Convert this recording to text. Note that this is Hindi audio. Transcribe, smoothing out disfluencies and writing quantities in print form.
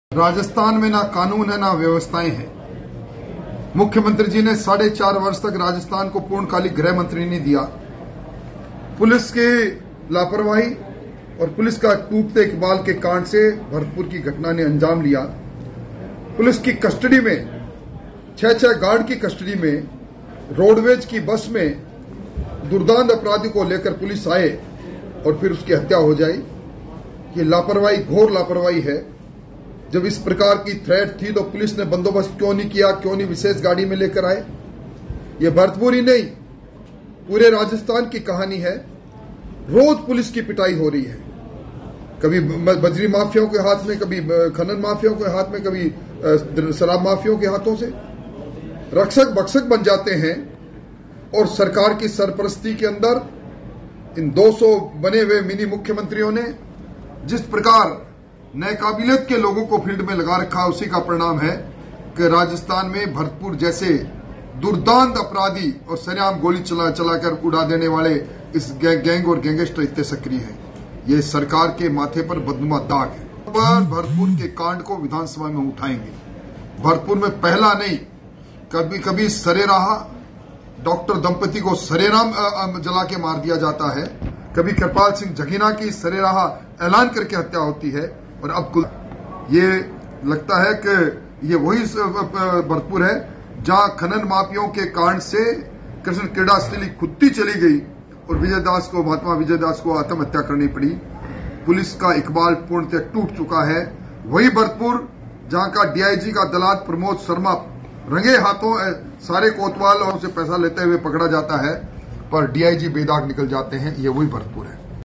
राजस्थान में ना कानून है ना व्यवस्थाएं हैं। मुख्यमंत्री जी ने 4.5 वर्ष तक राजस्थान को पूर्णकालिक गृह मंत्री नहीं दिया। पुलिस की लापरवाही और पुलिस का टूटते इकबाल के कांड से भरतपुर की घटना ने अंजाम लिया। पुलिस की कस्टडी में 6 गार्ड की कस्टडी में रोडवेज की बस में दुर्दांत अपराधी को लेकर पुलिस आए और फिर उसकी हत्या हो जाए। ये लापरवाही, घोर लापरवाही है। जब इस प्रकार की थ्रेट थी तो पुलिस ने बंदोबस्त क्यों नहीं किया, क्यों नहीं विशेष गाड़ी में लेकर आए? ये भरतपुर ही नहीं, पूरे राजस्थान की कहानी है। रोज पुलिस की पिटाई हो रही है, कभी बजरी माफियाओं के हाथ में, कभी खनन माफियाओं के हाथ में, कभी शराब माफियाओं के हाथों से। रक्षक भक्षक बन जाते हैं और सरकार की सरपरस्ती के अंदर इन 200 बने हुए मिनी मुख्यमंत्रियों ने जिस प्रकार नए काबिलियत के लोगों को फील्ड में लगा रखा, उसी का परिणाम है कि राजस्थान में भरतपुर जैसे दुर्दांत अपराधी और सरेआम गोली चलाकर उड़ा देने वाले इस गैंग और गैंगस्टर इतने सक्रिय हैं। ये सरकार के माथे पर बदनुमा दाग है। भरतपुर के कांड को विधानसभा में उठाएंगे। भरतपुर में पहला नहीं, कभी कभी सरेराह डॉक्टर दंपति को सरेराम जला के मार दिया जाता है, कभी कृपाल सिंह जगीना की सरेराह ऐलान करके हत्या होती है, और अब ये लगता है कि ये वही भरतपुर है जहां खनन माफियाओं के कांड से कृष्ण क्रीड़ा स्थली खुदती चली गई और महात्मा विजय दास को आत्महत्या करनी पड़ी। पुलिस का इकबाल पूर्णतः टूट चुका है। वही भरतपुर जहां का डीआईजी का दलाल प्रमोद शर्मा रंगे हाथों सारे कोतवाल और उसे पैसा लेते हुए पकड़ा जाता है, पर डीआईजी बेदाग निकल जाते हैं। ये वही भरतपुर है।